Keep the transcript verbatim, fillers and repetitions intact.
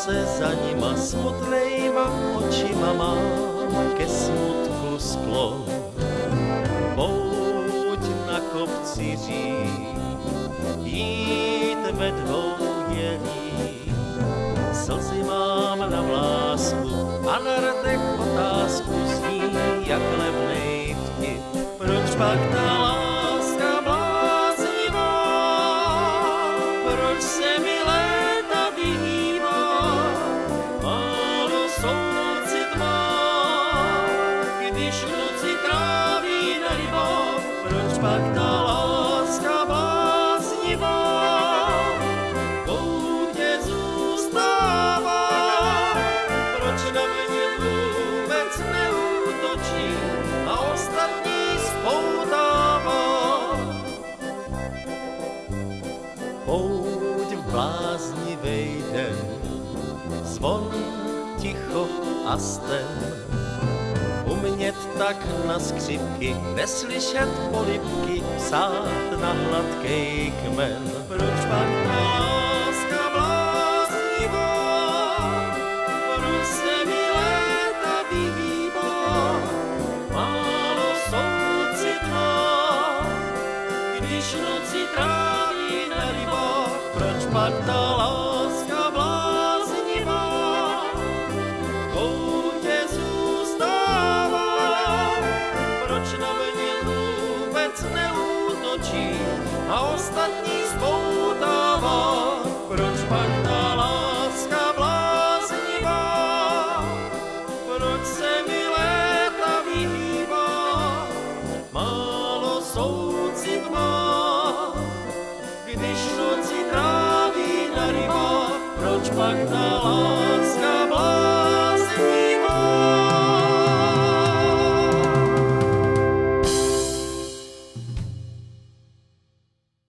se za nima smutnejma očima mám ke smutku sklon. Pouť na kopci řík, jít ve dvou jelí. Slzy mám na vlásku a na rtech otázku zní, jak levnej vtip. Proč pak ta láska bláznivá, proč se mi léta vyhýbá? Málo soucit má, když v noci tráví na rybách. Proč pak ta láska bláznivá koutě zůstává? Proč na mě vůbec neútočí a ostatní spoutává? Pouť v bláznivej den, zvon ticho a sten. Umět tak na skřipky, neslyšet polibky, psát na hladkej kmen. Proč pak ta láska bláznivá, proč se mi léta vyhýbá? Málo soucit má, když noci tráví na rybách. Proč pak ta láska bláznivá v koutě zůstává? Proč na mě vůbec neútočí a ostatní spoutává? Proč pak ta láska bláznivá, proč se mi léta vyhýbá? Málo soucit má, když noci tráví na rybách. Proč pak ta láska